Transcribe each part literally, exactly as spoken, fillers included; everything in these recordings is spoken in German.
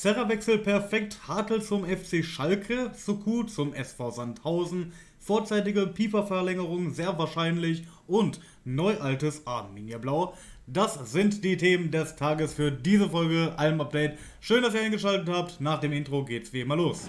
Serra-Wechsel perfekt, Hartl zum F C Schalke, Soku zum S V Sandhausen, vorzeitige Pieper-Verlängerung sehr wahrscheinlich und neu-altes Arminia Blau. Das sind die Themen des Tages für diese Folge Alm-Update. Schön, dass ihr eingeschaltet habt. Nach dem Intro geht's wie immer los.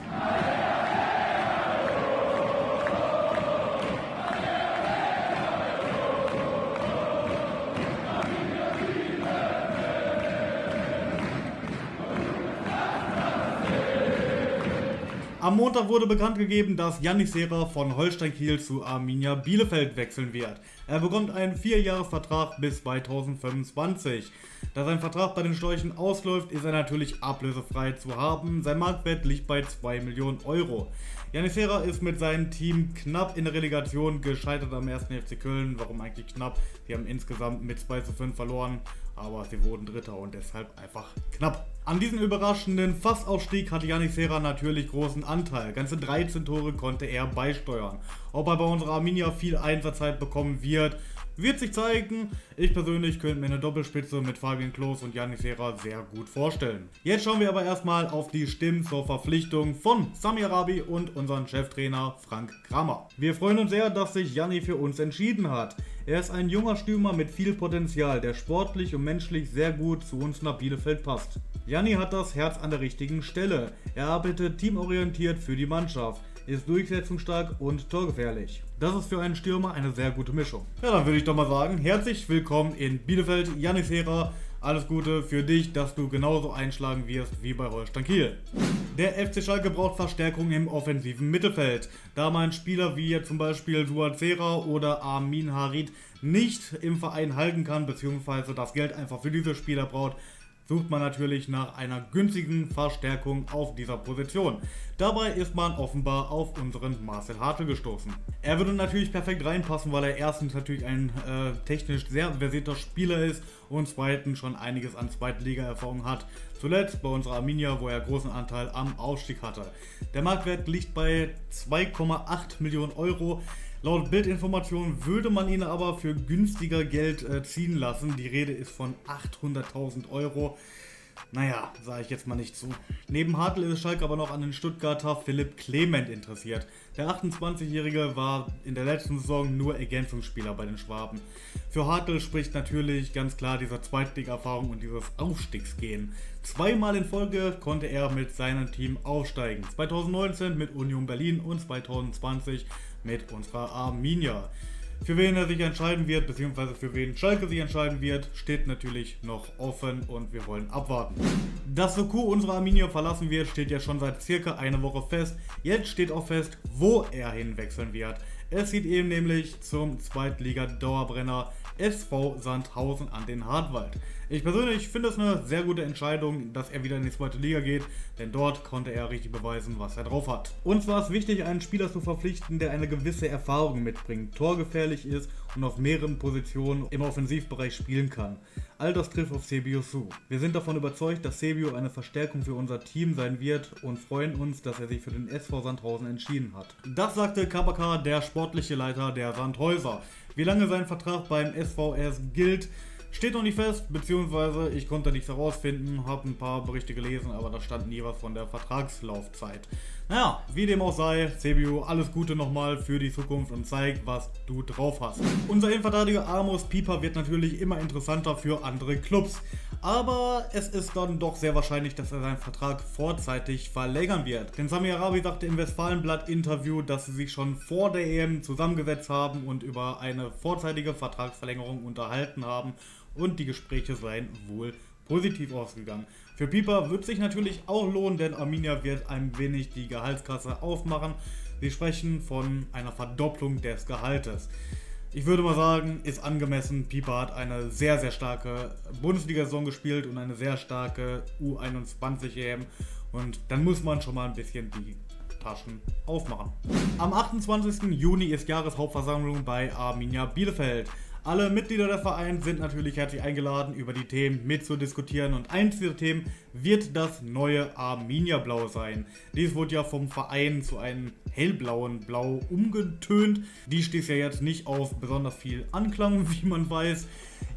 Am Montag wurde bekannt gegeben, dass Yannick Serra von Holstein Kiel zu Arminia Bielefeld wechseln wird. Er bekommt einen Vierjahresvertrag bis zweitausendfünfundzwanzig. Da sein Vertrag bei den Störchen ausläuft, ist er natürlich ablösefrei zu haben. Sein Marktwert liegt bei zwei Millionen Euro. Yannick Serra ist mit seinem Team knapp in der Relegation gescheitert am ersten F C Köln. Warum eigentlich knapp? Sie haben insgesamt mit zwei zu fünf verloren, aber sie wurden Dritter und deshalb einfach knapp. An diesem überraschenden Fassaufstieg hatte Yannick Serra natürlich großen Anteil. Ganze dreizehn Tore konnte er beisteuern. Ob er bei unserer Arminia viel Einsatzzeit bekommen wird, wird sich zeigen. Ich persönlich könnte mir eine Doppelspitze mit Fabian Klos und Yannick Serra sehr gut vorstellen. Jetzt schauen wir aber erstmal auf die Stimmen zur Verpflichtung von Sami Arabi und unseren Cheftrainer Frank Kramer. Wir freuen uns sehr, dass sich Janni für uns entschieden hat. Er ist ein junger Stürmer mit viel Potenzial, der sportlich und menschlich sehr gut zu uns nach Bielefeld passt. Janni hat das Herz an der richtigen Stelle. Er arbeitet teamorientiert für die Mannschaft, ist durchsetzungsstark und torgefährlich. Das ist für einen Stürmer eine sehr gute Mischung. Ja, dann würde ich doch mal sagen, herzlich willkommen in Bielefeld, Yannick Serra. Alles Gute für dich, dass du genauso einschlagen wirst wie bei Holstein Kiel. Der F C Schalke braucht Verstärkung im offensiven Mittelfeld. Da man Spieler wie zum Beispiel Suat Serra oder Amin Harit nicht im Verein halten kann, beziehungsweise das Geld einfach für diese Spieler braucht, sucht man natürlich nach einer günstigen Verstärkung auf dieser Position. Dabei ist man offenbar auf unseren Marcel Hartl gestoßen. Er würde natürlich perfekt reinpassen, weil er erstens natürlich ein äh, technisch sehr versierter Spieler ist und zweitens schon einiges an Zweitliga-Erfahrung hat. Zuletzt bei unserer Arminia, wo er großen Anteil am Aufstieg hatte. Der Marktwert liegt bei zwei Komma acht Millionen Euro. Laut Bildinformationen würde man ihn aber für günstiger Geld äh, ziehen lassen. Die Rede ist von achthunderttausend Euro. Naja, sage ich jetzt mal nicht zu. Neben Hartl ist Schalke aber noch an den Stuttgarter Philipp Clement interessiert. Der achtundzwanzigjährige war in der letzten Saison nur Ergänzungsspieler bei den Schwaben. Für Hartl spricht natürlich ganz klar diese Zweitliga-Erfahrung und dieses Aufstiegsgehen. Zweimal in Folge konnte er mit seinem Team aufsteigen. zweitausendneunzehn mit Union Berlin und zweitausendzwanzig mit unserer Arminia. Für wen er sich entscheiden wird, beziehungsweise für wen Schalke sich entscheiden wird, steht natürlich noch offen und wir wollen abwarten. Dass Soku unsere Arminia verlassen wird, steht ja schon seit circa einer Woche fest. Jetzt steht auch fest, wo er hinwechseln wird. Es geht eben nämlich zum Zweitliga-Dauerbrenner S V Sandhausen an den Hartwald. Ich persönlich finde es eine sehr gute Entscheidung, dass er wieder in die zweite Liga geht, denn dort konnte er richtig beweisen, was er drauf hat. Uns war es wichtig, einen Spieler zu verpflichten, der eine gewisse Erfahrung mitbringt, torgefährlich ist und auf mehreren Positionen im Offensivbereich spielen kann. All das trifft auf Sebio zu. Wir sind davon überzeugt, dass Sebio eine Verstärkung für unser Team sein wird und freuen uns, dass er sich für den S V Sandhausen entschieden hat. Das sagte Kabaka, der sportliche Leiter der Sandhäuser. Wie lange sein Vertrag beim S V S gilt, steht noch nicht fest, beziehungsweise ich konnte nichts herausfinden, habe ein paar Berichte gelesen, aber da stand nie was von der Vertragslaufzeit. Naja, wie dem auch sei, Sebio, alles Gute nochmal für die Zukunft und zeig, was du drauf hast. Unser Innenverteidiger Amos Pieper wird natürlich immer interessanter für andere Clubs, aber es ist dann doch sehr wahrscheinlich, dass er seinen Vertrag vorzeitig verlängern wird. Denn Sami Arabi sagte im Westfalenblatt-Interview, dass sie sich schon vor der E M zusammengesetzt haben und über eine vorzeitige Vertragsverlängerung unterhalten haben. Und die Gespräche seien wohl positiv ausgegangen. Für Pieper wird sich natürlich auch lohnen, denn Arminia wird ein wenig die Gehaltskasse aufmachen. Wir sprechen von einer Verdopplung des Gehaltes. Ich würde mal sagen, ist angemessen. Pieper hat eine sehr, sehr starke Bundesliga-Saison gespielt und eine sehr starke U einundzwanzig E M. Und dann muss man schon mal ein bisschen die Taschen aufmachen. Am achtundzwanzigsten Juni ist Jahreshauptversammlung bei Arminia Bielefeld. Alle Mitglieder der Vereins sind natürlich herzlich eingeladen, über die Themen mitzudiskutieren und eins dieser Themen wird das neue Arminia Blau sein. Dies wurde ja vom Verein zu einem hellblauen Blau umgetönt. Die stieß ja jetzt nicht auf besonders viel Anklang, wie man weiß.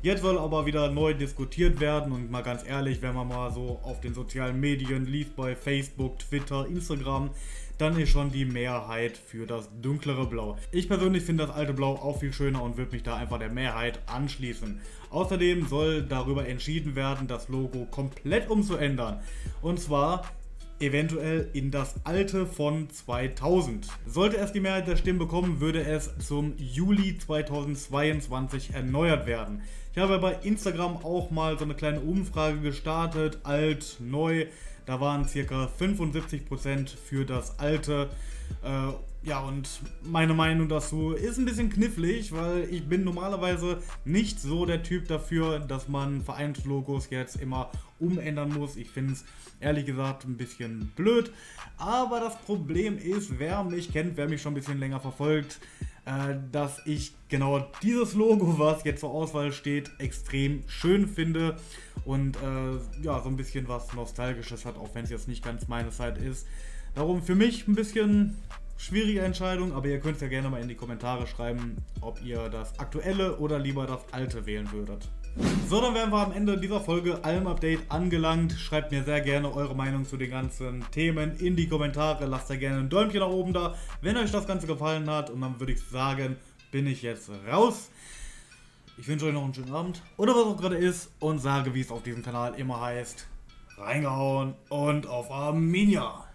Jetzt soll aber wieder neu diskutiert werden und mal ganz ehrlich, wenn man mal so auf den sozialen Medien liest, bei Facebook, Twitter, Instagram, dann ist schon die Mehrheit für das dunklere Blau. Ich persönlich finde das alte Blau auch viel schöner und würde mich da einfach der Mehrheit anschließen. Außerdem soll darüber entschieden werden, das Logo komplett umzuändern. Und zwar eventuell in das alte von zweitausend. Sollte es die Mehrheit der Stimmen bekommen, würde es zum Juli zweitausendzweiundzwanzig erneuert werden. Ich habe bei Instagram auch mal so eine kleine Umfrage gestartet, alt, neu. Da waren ca. fünfundsiebzig Prozent für das alte. Äh, ja, und meine Meinung dazu ist ein bisschen knifflig, weil ich bin normalerweise nicht so der Typ dafür, dass man Vereinslogos jetzt immer umändern muss. Ich finde es ehrlich gesagt ein bisschen blöd. Aber das Problem ist, wer mich kennt, wer mich schon ein bisschen länger verfolgt, äh, dass ich genau dieses Logo, was jetzt zur Auswahl steht, extrem schön finde und äh, ja, so ein bisschen was Nostalgisches hat, auch wenn es jetzt nicht ganz meine Zeit ist. Darum für mich ein bisschen schwierige Entscheidung, aber ihr könnt es ja gerne mal in die Kommentare schreiben, ob ihr das aktuelle oder lieber das alte wählen würdet. So, dann wären wir am Ende dieser Folge Alm-Update angelangt. Schreibt mir sehr gerne eure Meinung zu den ganzen Themen in die Kommentare. Lasst da gerne ein Däumchen nach oben da, wenn euch das Ganze gefallen hat. Und dann würde ich sagen, bin ich jetzt raus. Ich wünsche euch noch einen schönen Abend oder was auch gerade ist und sage, wie es auf diesem Kanal immer heißt, reingehauen und auf Arminia.